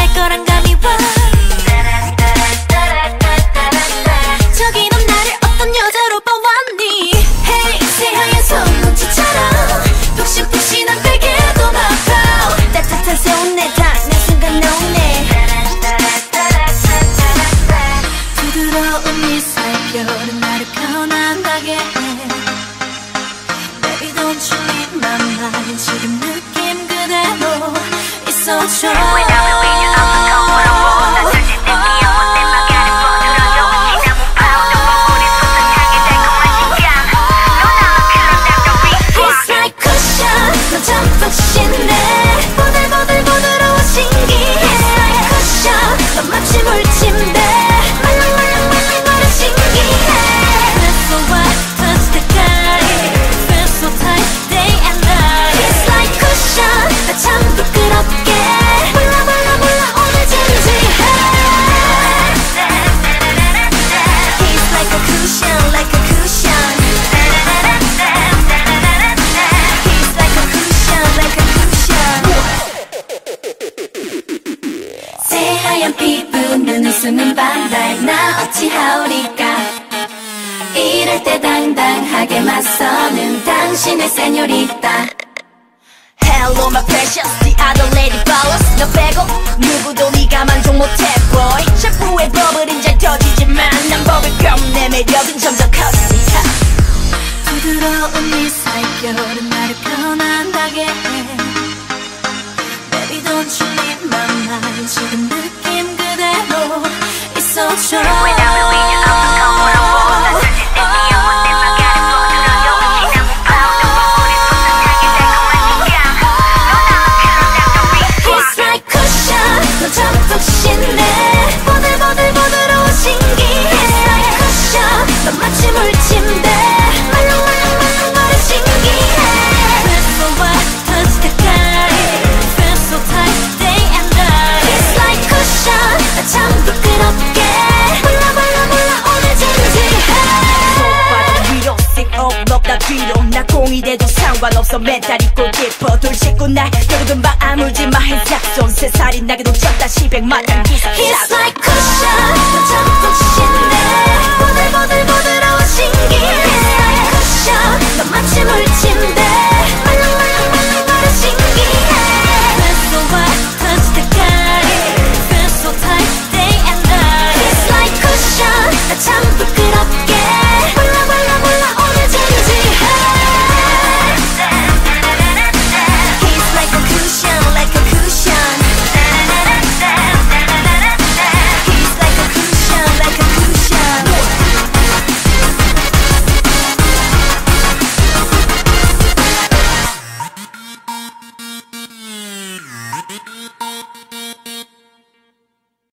날 거란 감이 와. 저기 넌 나를 어떤 여자로 봐왔니? Hey 새하얀 손뭉치처럼 푹신푹신한 베개도 나파. 따뜻한 손에 닿는 순간 녹네. 부드러운 미살결은 나를 편안하게 해. Baby don't you leave my mind. 지금 느낌 그대로 있어줘. 새하얀 피부 눈웃음은 반달. 나 어찌하오리까. 이럴 때 당당하게 맞서는 당신의 세뇨리따. Hello my precious, the other lady flowers. 너 빼고 누구도 네가 만족 못해 boy. 샴푸의 버블은 잘 터지지만 난 버블펌. 내 매력은 점점 커지. 부드러운 네 살결은 나를 편안하게 해. Baby don't you leave my mind. 지금 느낌 그대로 있어줘. 나 공이 돼도 상관없어. 멘탈이 꼭 깊어. 돌 씻고 날 그래도 금방 아물지 마. 햇삭손 새살이 나게도 쳤다시 100만 단 기사. He's like cushion. 너 참 푹신해. 보들보들 부드러워 신기해. He's like cushion. 너 마치 물침대.